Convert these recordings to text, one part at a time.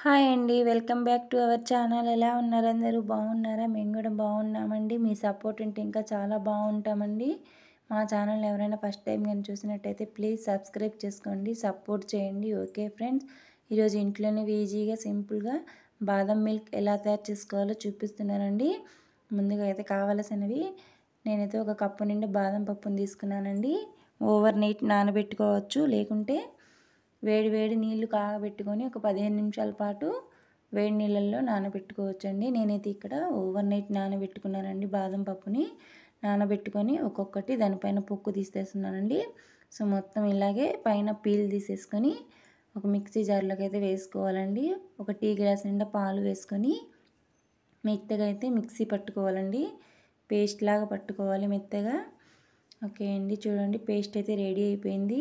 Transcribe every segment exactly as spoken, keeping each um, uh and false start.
Hi అండి. Welcome back to our channel. ఎలా ఉన్నారు అందరూ? బాగున్నారా? మేము కూడా బాగున్నామండి. మీ సపోర్ట్ ఉంటే ఇంకా చాలా బాగుంటామండి. మా ఛానల్ని ఎవరైనా ఫస్ట్ టైం కానీ చూసినట్టయితే ప్లీజ్ సబ్స్క్రైబ్ చేసుకోండి, సపోర్ట్ చేయండి. ఓకే ఫ్రెండ్స్, ఈరోజు ఇంట్లోనే ఈజీగా సింపుల్గా బాదం మిల్క్ ఎలా తయారు చేసుకోవాలో చూపిస్తున్నానండి. ముందుగా అయితే కావాల్సినవి, నేనైతే ఒక కప్పు నిండా బాదం పప్పును తీసుకున్నానండి. ఓవర్ నైట్ నానబెట్టుకోవచ్చు, లేకుంటే వేడి వేడి నీళ్లు కాగబెట్టుకొని ఒక పదిహేను నిమిషాల పాటు వేడి నీళ్ళల్లో నానబెట్టుకోవచ్చండి. నేనైతే ఇక్కడ ఓవర్ నైట్ నానబెట్టుకున్నానండి. బాదం పప్పుని నానబెట్టుకొని ఒక్కొక్కటి దానిపైన పొక్కు తీసేస్తున్నానండి. సో మొత్తం ఇలాగే పైన పీల్ తీసేసుకొని ఒక మిక్సీ జార్లోకి అయితే వేసుకోవాలండి. ఒక టీ గ్లాస్ నిండా పాలు వేసుకొని మెత్తగా అయితే మిక్సీ పట్టుకోవాలండి. పేస్ట్ లాగా పట్టుకోవాలి మెత్తగా. ఓకే అండి, చూడండి పేస్ట్ అయితే రెడీ అయిపోయింది.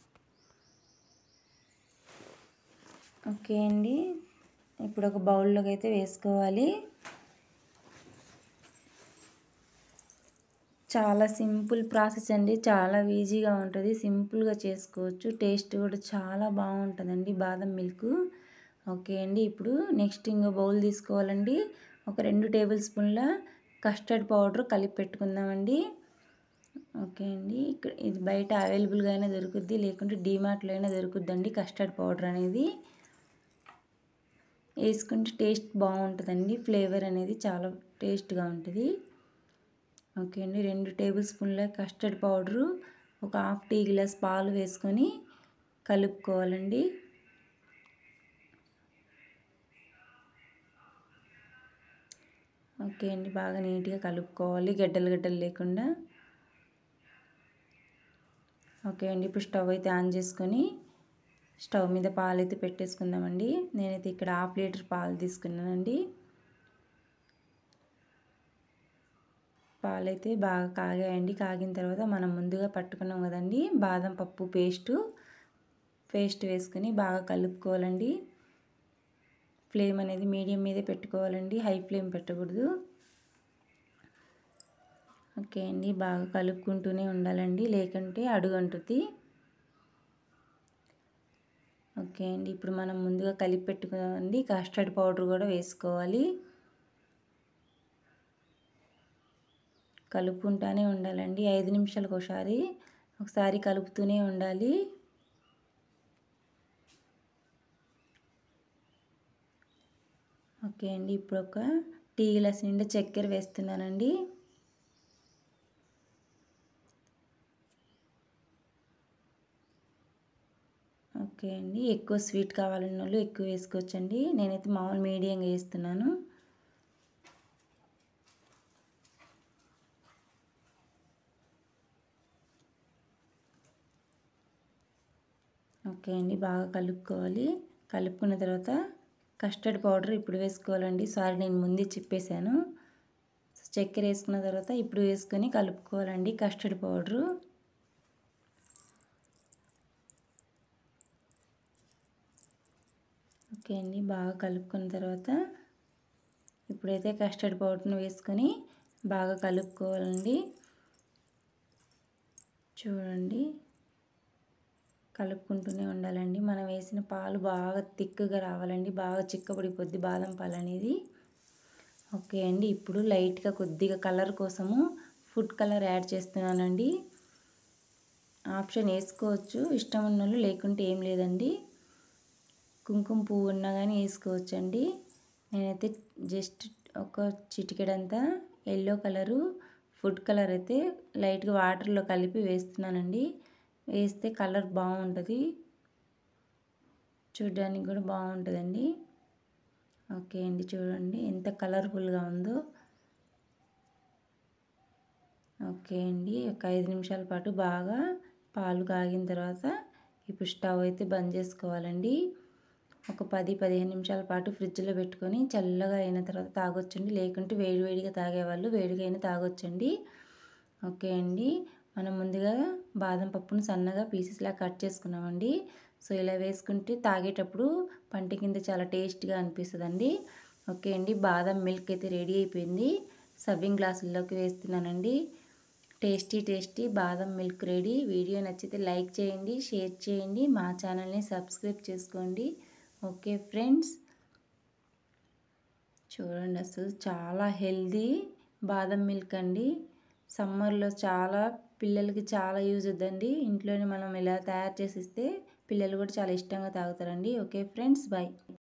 ఓకే అండి, ఇప్పుడు ఒక బౌల్లోకి అయితే వేసుకోవాలి. చాలా సింపుల్ ప్రాసెస్ అండి, చాలా ఈజీగా ఉంటుంది, సింపుల్గా చేసుకోవచ్చు. టేస్ట్ కూడా చాలా బాగుంటుందండి బాదం మిల్క్. ఓకే అండి, ఇప్పుడు నెక్స్ట్ ఇంకో బౌల్ తీసుకోవాలండి. ఒక రెండు టేబుల్ స్పూన్ల కస్టర్డ్ పౌడర్ కలిపి పెట్టుకుందామండి. ఓకే అండి, ఇక్కడ ఇది బయట అవైలబుల్గా అయినా దొరుకుద్ది, లేకుంటే డీమార్ట్లో అయినా దొరుకుద్దండి కస్టర్డ్ పౌడర్ అనేది. వేసుకుంటే టేస్ట్ బాగుంటుందండి, ఫ్లేవర్ అనేది చాలా టేస్ట్గా ఉంటుంది. ఓకే అండి, రెండు టేబుల్ స్పూన్ల కస్టర్డ్ పౌడరు, ఒక హాఫ్ టీ గ్లాస్ పాలు వేసుకొని కలుపుకోవాలండి. ఓకే అండి, బాగా నీట్గా కలుపుకోవాలి, గడ్డలు గడ్డలు లేకుండా. ఓకే అండి, ఇప్పుడు స్టవ్ అయితే ఆన్ చేసుకొని స్టవ్ మీద పాలు అయితే పెట్టేసుకుందామండి. నేనైతే ఇక్కడ హాఫ్ లీటర్ పాలు తీసుకున్నానండి. పాలైతే బాగా కాగాయండి. కాగిన తర్వాత మనం ముందుగా పట్టుకున్నాం కదండి బాదం పప్పు పేస్టు పేస్ట్ వేసుకొని బాగా కలుపుకోవాలండి. ఫ్లేమ్ అనేది మీడియం మీదే పెట్టుకోవాలండి, హై ఫ్లేమ్ పెట్టకూడదు. ఓకే అండి, బాగా కలుపుకుంటూనే ఉండాలండి, లేకుంటే అడుగంటుద్ది. ఓకే అండి, ఇప్పుడు మనం ముందుగా కలిపి పెట్టుకోండి కస్టర్డ్ పౌడర్ కూడా వేసుకోవాలి. కలుపుకుంటూనే ఉండాలండి, ఐదు నిమిషాలకు ఒకసారి ఒకసారి కలుపుతూనే ఉండాలి. ఓకే అండి, ఇప్పుడు ఒక టీ గ్లాస్ నిండా చక్కెర వేస్తున్నానండి. ఓకే అండి, ఎక్కువ స్వీట్ కావాలన్న వాళ్ళు ఎక్కువ వేసుకోవచ్చండి. నేనైతే మామూలు మీడియంగా వేస్తున్నాను. ఓకే అండి, బాగా కలుపుకోవాలి. కలుపుకున్న తర్వాత కస్టర్డ్ పౌడర్ ఇప్పుడు వేసుకోవాలండి. సారీ, నేను ముందే చెప్పేశాను. చక్కెర వేసుకున్న తర్వాత ఇప్పుడు వేసుకొని కలుపుకోవాలండి కస్టర్డ్ పౌడరు. ఓకే అండి, బాగా కలుపుకున్న తర్వాత ఇప్పుడైతే కస్టర్డ్ పౌడర్ని వేసుకొని బాగా కలుపుకోవాలండి. చూడండి, కలుపుకుంటూనే ఉండాలండి. మనం వేసిన పాలు బాగా తిక్కుగా రావాలండి, బాగా చిక్కబడిపోద్ది బాదం పాలు అనేది. ఓకే అండి, ఇప్పుడు లైట్గా కొద్దిగా కలర్ కోసము ఫుడ్ కలర్ యాడ్ చేస్తున్నానండి. ఆప్షన్ వేసుకోవచ్చు ఇష్టం ఉన్నోళ్ళు, లేకుంటే ఏం లేదండి. కుంకుమ పువ్వు ఉన్నా కానీ వేసుకోవచ్చండి. నేనైతే జస్ట్ ఒక చిటికెడంతా ఎల్లో కలరు ఫుడ్ కలర్ అయితే లైట్గా వాటర్లో కలిపి వేస్తున్నానండి. వేస్తే కలర్ బాగుంటుంది, చూడడానికి కూడా బాగుంటుందండి. ఓకే అండి, చూడండి ఎంత కలర్ఫుల్గా ఉందో. ఓకే అండి, ఒక ఐదు నిమిషాల పాటు బాగా పాలు కాగిన తర్వాత ఇప్పుడు స్టవ్ అయితే బంద్ చేసుకోవాలండి. ఒక పది పదిహేను నిమిషాల పాటు ఫ్రిడ్జ్లో పెట్టుకొని చల్లగా అయిన తర్వాత తాగొచ్చండి, లేకుంటే వేడివేడిగా తాగేవాళ్ళు వేడిగా అయినా తాగొచ్చండి. ఓకే అండి, మనం ముందుగా బాదం పప్పును సన్నగా పీసెస్లా కట్ చేసుకున్నామండి. సో ఇలా వేసుకుంటే తాగేటప్పుడు పంటి కింద చాలా టేస్ట్గా అనిపిస్తుందండి. ఓకే అండి, బాదం మిల్క్ అయితే రెడీ అయిపోయింది. సర్వింగ్ గ్లాసుల్లోకి వేస్తున్నానండి. టేస్టీ టేస్టీ బాదం మిల్క్ రెడీ. వీడియో నచ్చితే లైక్ చేయండి, షేర్ చేయండి, మా ఛానల్ని సబ్స్క్రైబ్ చేసుకోండి. ఓకే ఫ్రెండ్స్, చూడండి అసలు చాలా హెల్దీ బాదం మిల్క్ అండి. సమ్మర్లో చాలా పిల్లలకి చాలా యూజ్ అవుతుందండి. ఇంట్లోనే మనం ఇలా తయారు చేసి ఇస్తే పిల్లలు కూడా చాలా ఇష్టంగా తాగుతారండి. Okay friends, bye.